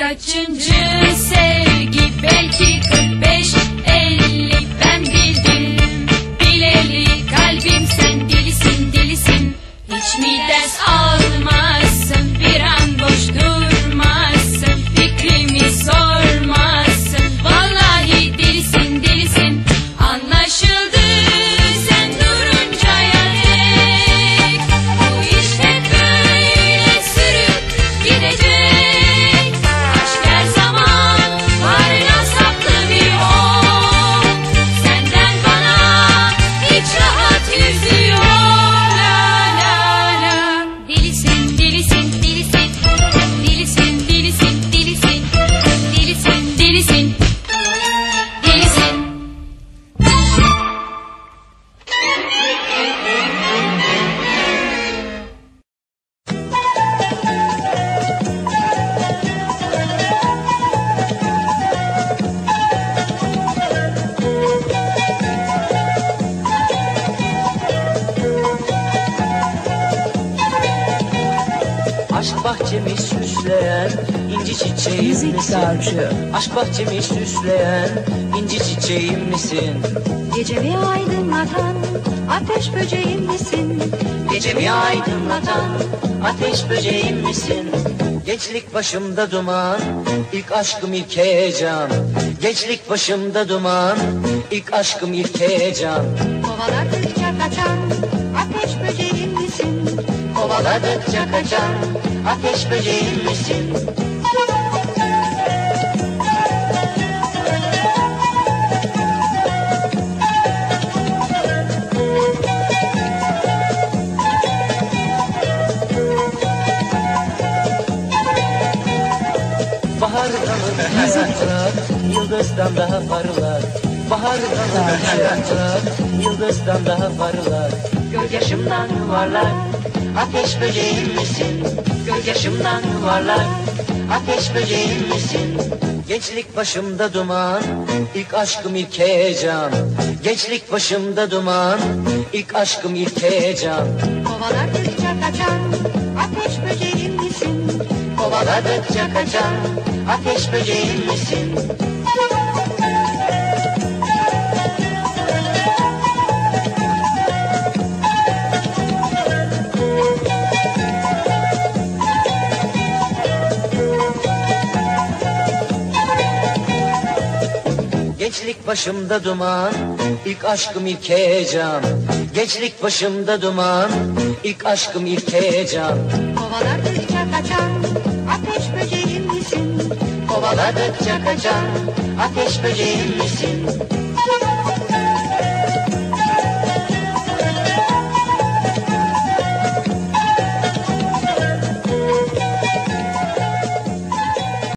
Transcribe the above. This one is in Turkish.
Kaçıncı sevgi, belki 45, 50 ben bildim. Bileli kalbim sen delisin delisin. Hiç mi ders almazsın, bir an boş durmazsın, fikrimi sormazsın. Vallahi delisin delisin, anlaşıldı sen duruncaya dek. Bu iş hep böyle sürüp gidecek. Aşk her zaman varına saplı bir ok. Senden bana hiç rahat yüzü yok. La la la. Delisin delisin delisin, delisin delisin delisin, delisin delisin delisin. Aşk bahçemi süsleyen inci çiçeğim Müzik misin? Dağcı. Aşk bahçemi süsleyen inci çiçeğim misin? Gecemi aydınlatan ateş böceğim misin? Gecemi aydınlatan ateş böceğim misin? Gençlik başımda duman, ilk aşkım ilk heyecan. Gençlik başımda duman, ilk aşkım ilk heyecan. Kovaladıkça kaçan ateş böceğim misin? Kovaladıkça kaçan ateş böceğim misin? Bahar dalında yaprak, yıldızdan daha parlar. Bahar dalında yaprak, yıldızdan daha parlar. Gözyaşımdan yuvarlak, ateş böceğim misin? Gözyaşımdan yuvarlak, ateş böceğim misin? Gençlik başımda duman, ilk aşkım ilk heyecan. Gençlik başımda duman, ilk aşkım ilk heyecan. Kovaladıkça kaçan ateş böceğim misin? Kovaladıkça kaçan ateş böceğim misin? Gençlik başımda duman, ilk aşkım ilk heyecan. Gençlik başımda duman, ilk aşkım ilk heyecan. Kovaladıkça kaçan ateş böceğim misin? Kovaladıkça kaçan ateş böceğim misin?